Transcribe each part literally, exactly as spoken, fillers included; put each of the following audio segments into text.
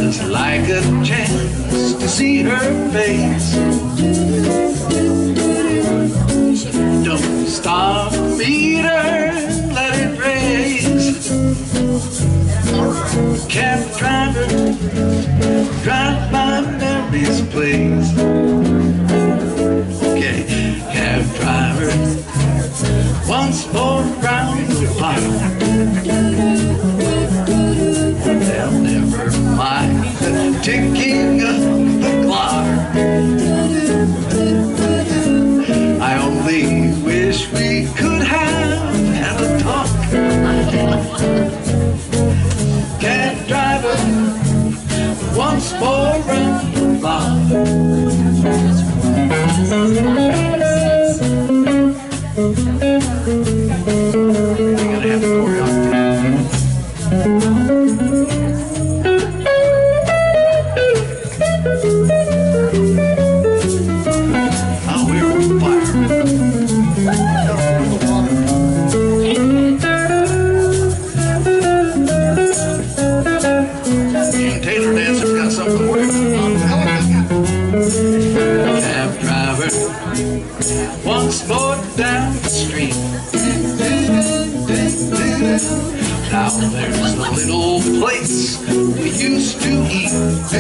just like a chance to see her face. Don't stop the meter, let it raise. Cab driver, drive by Mary's place. Okay, cab driver, once more round the block. They'll never mind the ticking of the clock. I only wish we could have had a talk. Cab driver, once more round the block. We're gonna have to choreography. Oh, we're on fire. Taylor Dancer's got something for you. Cab driver, once more down the street. Now there's a little place we used to eat.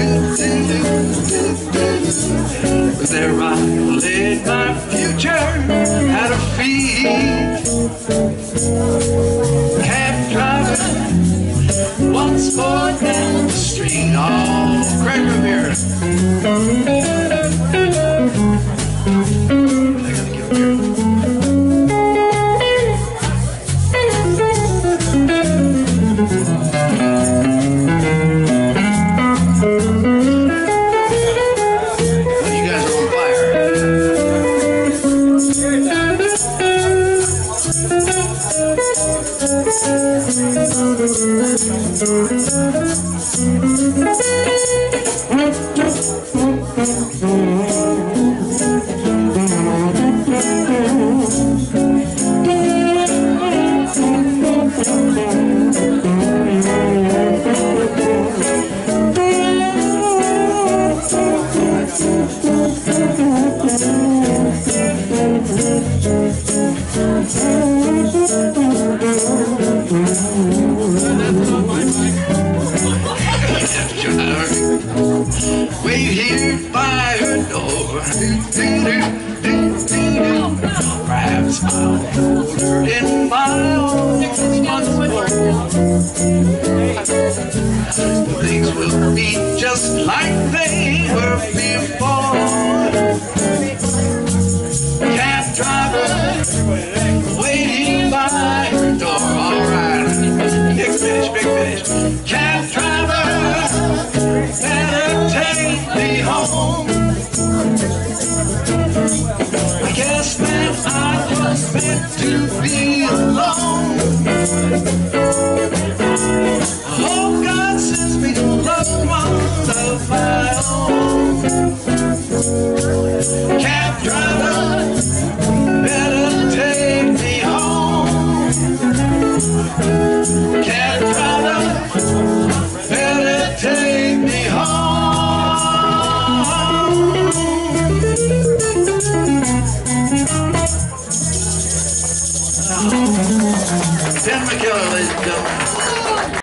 There I laid my future at her feet. Cab driver, once more down the street. Oh, Craig Rivera. I gotta get here. You guys are on fire. Wait here by her door. Perhaps I'll hold her in my arms once more. Things will be just like they were before. Cab driver, waiting by her door. All right, big finish, big finish. Cab driver, better take me home. I guess that I was meant to be alone. I hope God sends me a loved one of my own. Cab driver, better take me home. Cab driver, better take me home. Tim McKellar, ladies and gentlemen.